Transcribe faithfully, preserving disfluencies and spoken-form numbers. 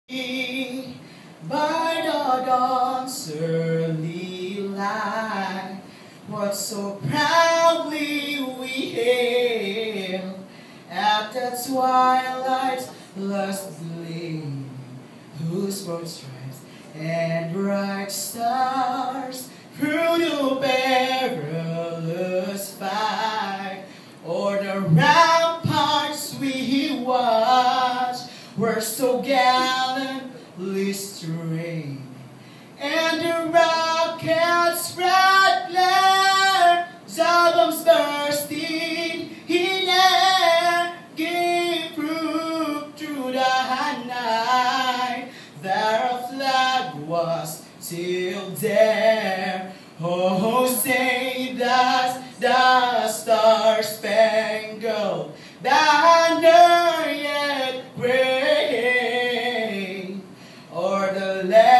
By the dawn's early light, what so proudly we hailed at the twilight's last gleam, whose broad stripes and bright stars through the perilous fight, o'er the ramparts we watched were so gallantly streaming, and the rockets' bright glare, bombs bursting in air, gave proof through the night that our flag was still there. Oh, say does the star-spangled banner yet wave o'er the land